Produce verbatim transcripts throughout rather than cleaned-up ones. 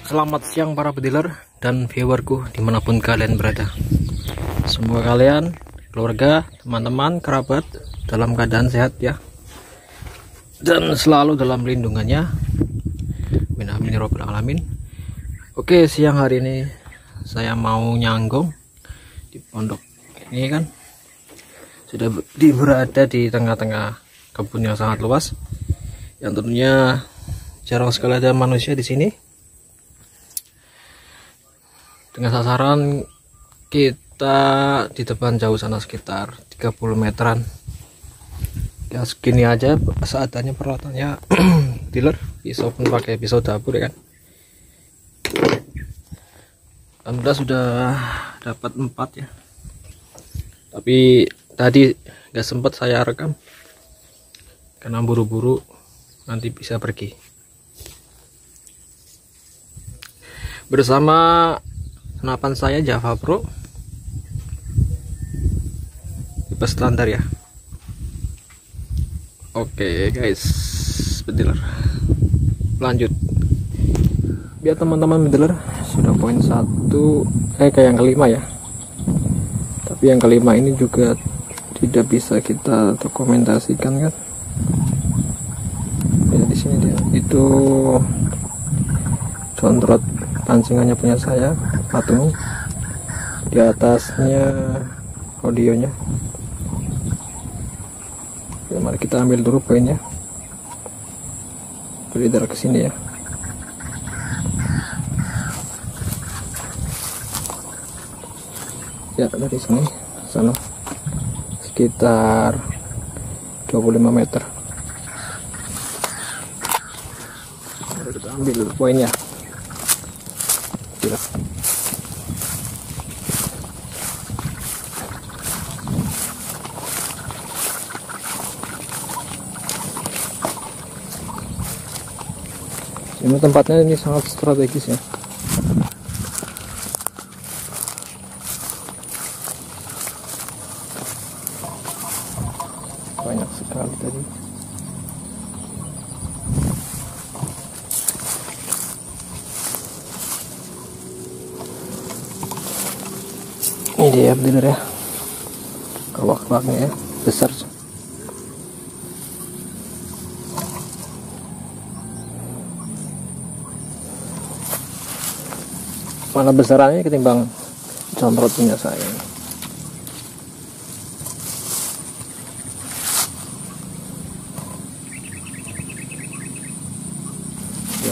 Selamat siang para pediler dan viewerku dimanapun kalian berada. Semoga kalian, keluarga, teman-teman, kerabat dalam keadaan sehat ya, dan selalu dalam lindungannya. Amin amin ya robbal alamin. Oke, siang hari ini saya mau nyanggong di pondok ini kan. Sudah di berada di tengah-tengah kebun yang sangat luas, yang tentunya jarang sekali ada manusia di sini. Dengan sasaran kita di depan jauh sana sekitar tiga puluh meteran. Ya segini aja seadanya peralatannya. Dealer pisau pun pakai pisau dapur ya kan. Alhamdulillah sudah dapat empat ya. Tapi tadi nggak sempat saya rekam karena buru-buru nanti bisa pergi. Bersama senapan saya Java Pro tipe standar ya. Oke guys, bediler lanjut biar teman-teman bediler sudah poin satu eh kayak yang kelima ya, tapi yang kelima ini juga tidak bisa kita dokumentasikan kan ya. Di sini dia itu controt pancingannya punya saya, patung di atasnya audionya. Oke, mari kita ambil dulu poinnya, beredar ke sini ya. Ya dari sini sana sekitar dua puluh lima meter. Mari kita ambil dulu poinnya. Ini tempatnya ini sangat strategis ya. Banyak sekali tadi. Ini dia bener ya, kawak-kawaknya ya besar. Mana besarannya ketimbang controt punya saya. Ya.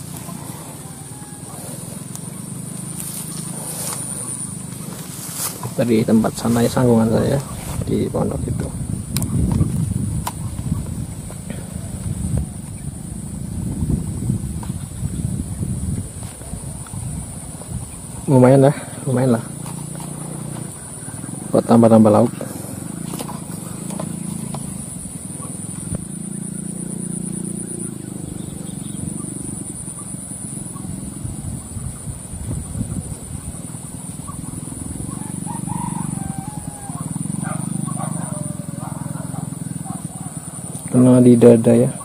Dari tempat sana ya, sanggungan saya di pondok itu. Lumayan lah, lumayan lah buat tambah-tambah lauk. Kena di dada ya.